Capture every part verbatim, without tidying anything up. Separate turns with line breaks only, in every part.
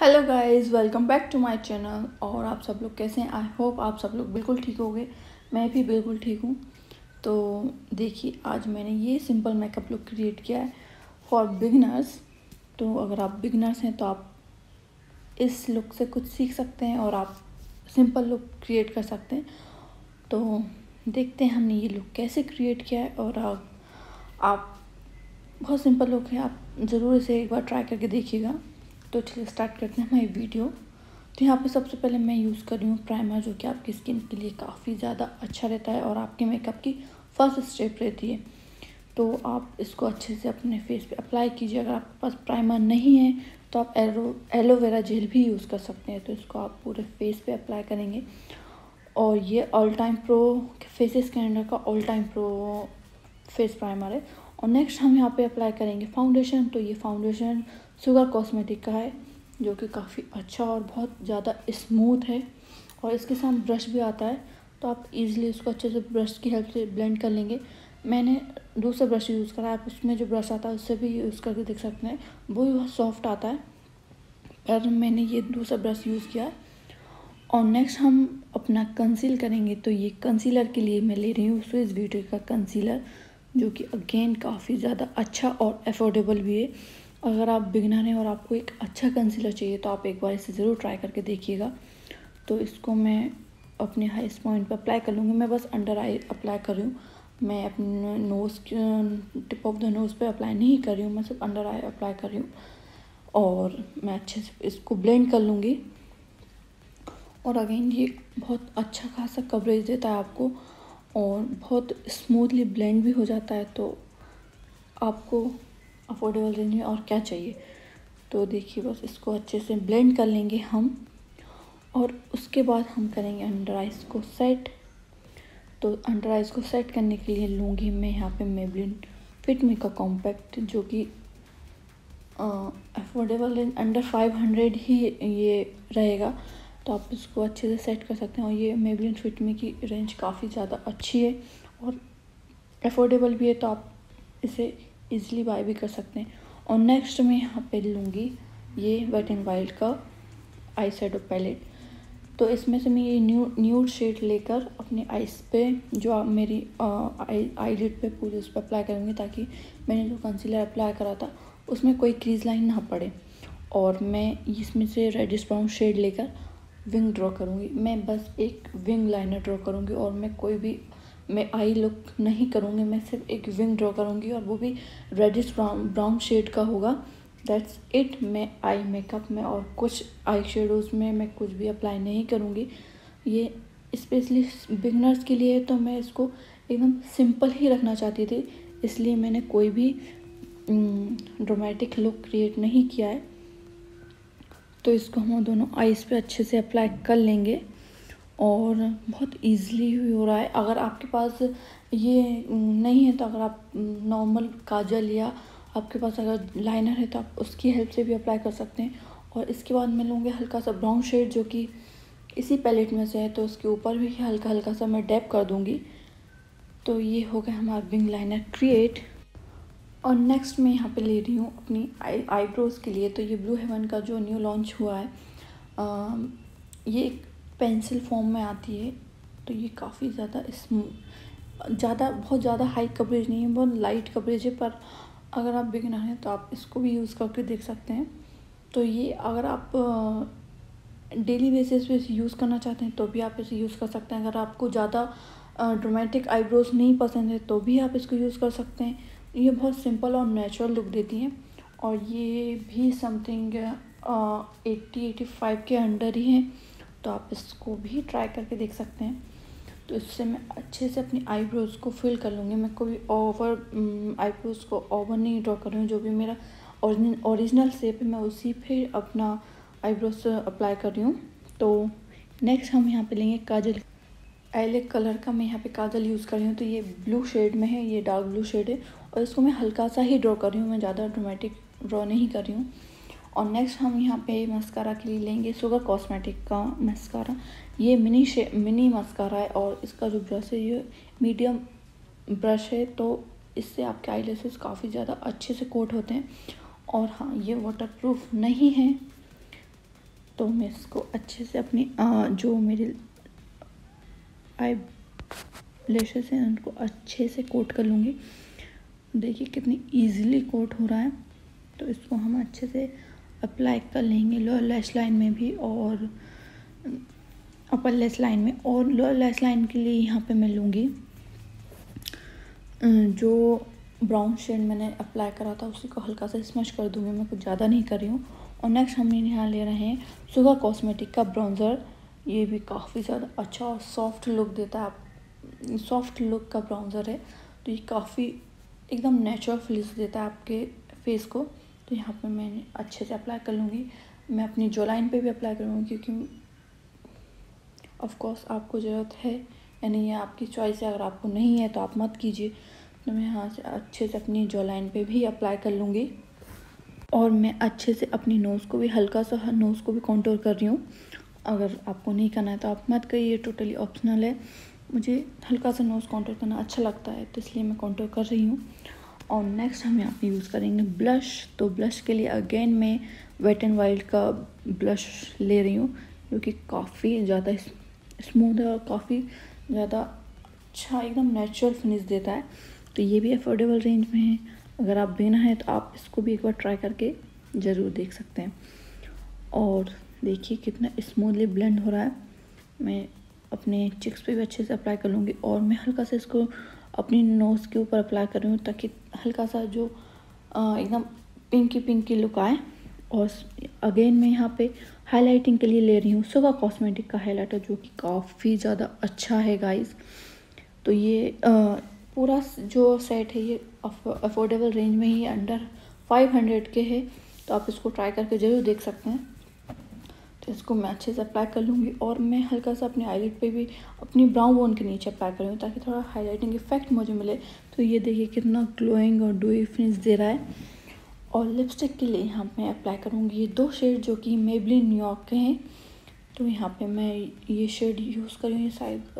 Hello guys, welcome back to my channel. और आप सब लोग कैसे हैं? आई होप आप सब लोग बिल्कुल ठीक होंगे। मैं भी बिल्कुल ठीक हूँ। तो देखिए, आज मैंने ये सिंपल मेकअप लुक क्रिएट किया है फॉर बिगिनर्स। तो अगर आप बिगिनर्स हैं तो आप इस लुक से कुछ सीख सकते हैं और आप सिंपल लुक क्रिएट कर सकते हैं। तो देखते हैं हमने ये लुक कैसे क्रिएट किया है। और आप, आप बहुत सिंपल लुक है, आप ज़रूर इसे एक बार ट्राई करके देखिएगा। तो चलिए स्टार्ट करते हैं हमारी वीडियो। तो यहाँ पे सबसे पहले मैं यूज़ कर रही हूँ प्राइमर, जो कि आपकी स्किन के लिए काफ़ी ज़्यादा अच्छा रहता है और आपके मेकअप की फर्स्ट स्टेप रहती है। तो आप इसको अच्छे से अपने फेस पे अप्लाई कीजिए। अगर आपके पास प्राइमर नहीं है तो आप एलो एलोवेरा जेल भी यूज़ कर सकते हैं। तो इसको आप पूरे फेस पे अप्लाई करेंगे। और ये all time pro faces Canada का all time pro face primer है। और नेक्स्ट हम यहाँ पे अप्लाई करेंगे फाउंडेशन। तो ये फाउंडेशन शुगर कॉस्मेटिक का है, जो कि काफ़ी अच्छा और बहुत ज़्यादा स्मूथ है। और इसके साथ ब्रश भी आता है, तो आप इजीली इसको अच्छे से ब्रश की हेल्प से ब्लेंड कर लेंगे। मैंने दूसरा ब्रश यूज़ करा है, आप उसमें जो ब्रश आता है उससे भी यूज़ करके देख सकते हैं, वो भी बहुत सॉफ्ट आता है। पर मैंने ये दूसरा ब्रश यूज़ किया है। और नेक्स्ट हम अपना कंसील करेंगे। तो ये कंसीलर के लिए मैं ले रही हूँ स्विस ब्यूटी का कंसीलर, जो कि अगेन काफ़ी ज़्यादा अच्छा और अफोर्डेबल भी है। अगर आप बिगिनर हैं और आपको एक अच्छा कंसीलर चाहिए तो आप एक बार इसे ज़रूर ट्राई करके देखिएगा। तो इसको मैं अपने हाईएस्ट पॉइंट पर अप्लाई कर लूँगी। मैं बस अंडर आई अप्लाई कर रही हूँ, मैं अपने nose tip of the nose पे अप्लाई नहीं कर रही हूँ, मैं सिर्फ अंडर आई अप्लाई कर रही हूँ। और मैं अच्छे से इसको ब्लेंड कर लूँगी। और अगेन ये बहुत अच्छा खासा कवरेज देता है आपको और बहुत स्मूथली ब्लेंड भी हो जाता है। तो आपको अफोर्डेबल रेंज में और क्या चाहिए। तो देखिए, बस इसको अच्छे से ब्लेंड कर लेंगे हम। और उसके बाद हम करेंगे अंडर आइज को सेट। तो अंडर आइज को सेट करने के लिए लूँगी मैं यहाँ पे मेबलिन फिट मी का कॉम्पैक्ट, जो कि affordable range under five hundred ही ये रहेगा। तो आप इसको अच्छे से सेट कर सकते हैं। और ये मेबलिन फिट मी की रेंज काफ़ी ज़्यादा अच्छी है और अफोर्डेबल भी है, तो आप इसे इजीली बाय भी कर सकते हैं। और नेक्स्ट मैं यहाँ पे लूँगी ये वेट एंड वाइल्ड का आई शेडो पैलेट। तो इसमें से मैं ये न्यू न्यूड शेड लेकर अपने आइज़ पे, जो आप मेरी आई आईलिड पे पूरे उस पर अप्लाई करूँगी, ताकि मैंने जो कंसीलर अप्लाई करा था उसमें कोई क्रीज लाइन ना पड़े। और मैं इसमें से रेडिश ब्राउन शेड लेकर विंग ड्रॉ करूँगी। मैं बस एक विंग लाइनर ड्रॉ करूँगी और मैं कोई भी मैं आई लुक नहीं करूँगी। मैं सिर्फ एक विंग ड्रॉ करूँगी और वो भी रेडिश ब्राउन ब्राउन शेड का होगा। That's it. मैं आई मेकअप में और कुछ आई शेडोज़ में मैं कुछ भी अप्लाई नहीं करूँगी। ये स्पेशली बिगनर्स के लिए, तो मैं इसको एकदम सिंपल ही रखना चाहती थी, इसलिए मैंने कोई भी ड्रामेटिक लुक क्रिएट नहीं किया है। तो इसको हम दोनों आईज़ पे अच्छे से अप्लाई कर लेंगे और बहुत ईज़िली हो रहा है। अगर आपके पास ये नहीं है तो अगर आप नॉर्मल काजल या आपके पास अगर लाइनर है तो आप उसकी हेल्प से भी अप्लाई कर सकते हैं। और इसके बाद मैं लूँगी हल्का सा ब्राउन शेड, जो कि इसी पैलेट में से है, तो उसके ऊपर भी हल्का हल्का सा मैं डैप कर दूँगी। तो ये हो गया हमारा विंग लाइनर क्रिएट। और नेक्स्ट मैं यहाँ पे ले रही हूँ अपनी आई आईब्रोज़ के लिए। तो ये ब्लू हेवन का जो न्यू लॉन्च हुआ है, आ, ये एक पेंसिल फॉर्म में आती है। तो ये काफ़ी ज़्यादा स्मूथ, ज़्यादा बहुत ज़्यादा हाई कवरेज नहीं है, बहुत लाइट कवरेज है। पर अगर आप बिगिनर हैं तो आप इसको भी यूज़ करके देख सकते हैं। तो ये अगर आप डेली बेसिस पे यूज़ करना चाहते हैं तो भी आप इसे यूज़ कर सकते हैं। अगर आपको ज़्यादा ड्रामेटिक आईब्रोज नहीं पसंद है तो भी आप इसको यूज़ कर सकते हैं। ये बहुत सिंपल और नेचुरल लुक देती हैं। और ये भी समथिंग एट्टी एटी फाइव के अंडर ही हैं, तो आप इसको भी ट्राई करके देख सकते हैं। तो इससे मैं अच्छे से अपनी आईब्रोज़ को फिल कर लूँगी। मैं कोई ओवर आईब्रोज़ को ओवर नहीं ड्रॉ कर रही हूँ। जो भी मेरा ओरिजिनल ओरिजिनल शेप है मैं उसी पे अपना आईब्रोज अप्लाई कर रही हूँ। तो नेक्स्ट हम यहाँ पे लेंगे काजल। आईलैक कलर का मैं यहाँ पे काजल यूज़ कर रही हूँ। तो ये ब्लू शेड में है, ये डार्क ब्लू शेड है। और इसको मैं हल्का सा ही ड्रॉ कर रही हूँ, मैं ज़्यादा ड्रामेटिक ड्रॉ नहीं कर रही हूँ। और नेक्स्ट हम यहाँ पे मस्कारा के लिए लेंगे शुगर कॉस्मेटिक का मस्कारा। ये मिनी शे मिनी मस्कारा है और इसका जो ब्रश है ये मीडियम ब्रश है, तो इससे आपके आईलैशेस काफ़ी ज़्यादा अच्छे से कोट होते हैं। और हाँ, ये वाटरप्रूफ नहीं है, तो मैं इसको अच्छे से अपनी आ, जो मेरे आई लैशेस हैं उनको अच्छे से कोट कर लूँगी। देखिए कितनी इजीली कोट हो रहा है। तो इसको हम अच्छे से अप्लाई कर लेंगे लोअर लैश लाइन में भी और अपर लैश लाइन में। और लोअर लैश लाइन के लिए यहाँ पे मैं लूँगी जो ब्राउन शेड मैंने अप्लाई करा था उसी को हल्का सा स्मश कर दूँगी, मैं कुछ ज़्यादा नहीं कर रही हूँ। और नेक्स्ट हम यहाँ ले रहे हैं सुगा कॉस्मेटिक का ब्राउज़र। ये भी काफ़ी ज़्यादा अच्छा और सॉफ्ट लुक देता है, आप सॉफ्ट लुक का ब्राउज़र है। तो ये काफ़ी एकदम नेचुरल फिनिश देता है आपके फेस को। तो यहाँ पर मैं अच्छे से अप्लाई कर लूँगी। मैं अपनी जो लाइन पे भी अप्लाई करूँगी क्योंकि ऑफ कोर्स आपको ज़रूरत है या नहीं है आपकी चॉइस है, अगर आपको नहीं है तो आप मत कीजिए। तो मैं यहाँ से अच्छे से अपनी जो लाइन पे भी अप्लाई कर लूँगी। और मैं अच्छे से अपनी नोज़ को भी हल्का सा नोज़ को भी कॉन्टूर कर रही हूँ। अगर आपको नहीं करना है तो आप मत करिए, टोटली ऑप्शनल है। मुझे हल्का सा नोज़ कॉन्टूर करना अच्छा लगता है तो इसलिए मैं कॉन्टूर कर रही हूँ। और नेक्स्ट हम यहाँ पे यूज़ करेंगे ब्लश। तो ब्लश के लिए अगेन मैं वेट एंड वाइल्ड का ब्लश ले रही हूँ जो कि काफ़ी ज़्यादा स्मूथ है और काफ़ी ज़्यादा अच्छा एकदम नेचुरल फिनिश देता है। तो ये भी अफोर्डेबल रेंज में है, अगर आप देना है तो आप इसको भी एक बार ट्राई करके ज़रूर देख सकते हैं। और देखिए कितना स्मूथली ब्लेंड हो रहा है। मैं अपने चिक्स पे भी अच्छे से अप्लाई कर लूँगी और मैं हल्का सा इसको अपनी नोज़ के ऊपर अप्लाई कर रही हूँ ताकि हल्का सा जो एकदम पिंकी पिंकी लुक आए। और अगेन मैं यहाँ पे हाइलाइटिंग के लिए ले रही हूँ सुगा कॉस्मेटिक का हाइलाइटर जो कि काफ़ी ज़्यादा अच्छा है गाइस। तो ये आ, पूरा जो सेट है ये अफोर्डेबल रेंज में ही अंडर फाइव हंड्रेड के है, तो आप इसको ट्राई करके ज़रूर देख सकते हैं। तो इसको मैं अच्छे से अप्लाई कर लूँगी और मैं हल्का सा अपने आईलिड पे भी अपनी ब्राउन बोन के नीचे अप्लाई कर रही हूँ ताकि थोड़ा हाइलाइटिंग इफेक्ट मुझे मिले। तो ये देखिए कितना ग्लोइंग और डूई फिनिश दे रहा है। और लिपस्टिक के लिए यहाँ मैं अप्लाई करूँगी ये दो शेड जो कि मेबलिन न्यूयॉर्क के हैं। तो यहाँ पे मैं ये शेड यूज़ कर रही हूँ,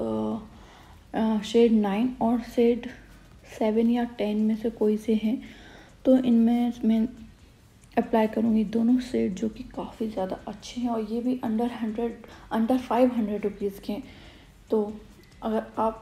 शायद शेड नाइन और शेड सेवन या टेन में से कोई से हैं। तो इनमें मैं अप्लाई करूँगी दोनों शेड जो कि काफ़ी ज़्यादा अच्छे हैं और ये भी under hundred under five hundred rupees के हैं। तो अगर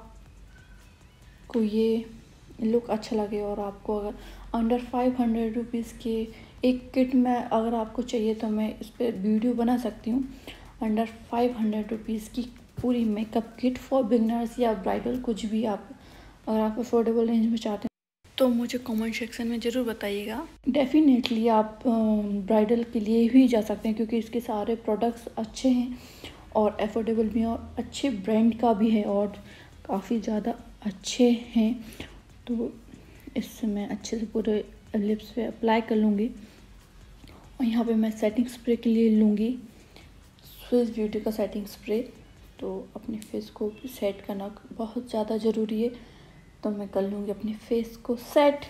आपको ये लुक अच्छा लगे और आपको अगर अंडर फाइव हंड्रेड रुपीज़ के एक किट में अगर आपको चाहिए तो मैं इस पर वीडियो बना सकती हूँ। अंडर फाइव हंड्रेड रुपीज़ की पूरी मेकअप किट फॉर बिगनर्स या ब्राइडल, कुछ भी आप अगर आप अफोर्डेबल रेंज में चाहते हैं तो मुझे कमेंट सेक्शन में ज़रूर बताइएगा। डेफिनेटली आप ब्राइडल के लिए भी जा सकते हैं क्योंकि इसके सारे प्रोडक्ट्स अच्छे हैं और अफोर्डेबल भी हैं और अच्छे ब्रांड का भी है और काफ़ी ज़्यादा अच्छे हैं। तो इससे मैं अच्छे से पूरे लिप्स पे अप्लाई कर लूँगी। और यहाँ पे मैं सेटिंग स्प्रे के लिए लूँगी स्विस ब्यूटी का सेटिंग स्प्रे। तो अपने फेस को सेट करना बहुत ज़्यादा ज़रूरी है, तो मैं कर लूँगी अपने फेस को सेट।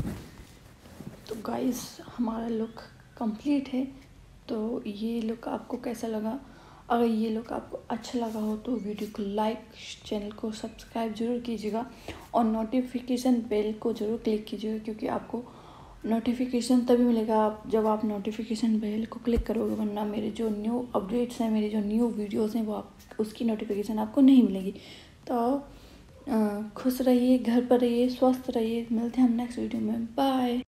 तो गाइस हमारा लुक कंप्लीट है। तो ये लुक आपको कैसा लगा? अगर ये लुक आपको अच्छा लगा हो तो वीडियो को लाइक, चैनल को सब्सक्राइब जरूर कीजिएगा और नोटिफिकेशन बेल को ज़रूर क्लिक कीजिएगा क्योंकि आपको नोटिफिकेशन तभी मिलेगा आप जब आप नोटिफिकेशन बेल को क्लिक करोगे, वरना मेरे जो न्यू अपडेट्स हैं, मेरे जो न्यू वीडियोस हैं वो आप उसकी नोटिफिकेशन आपको नहीं मिलेगी। तो खुश रहिए, घर पर रहिए, स्वस्थ रहिए। मिलते हैं हम नेक्स्ट वीडियो में। बाय।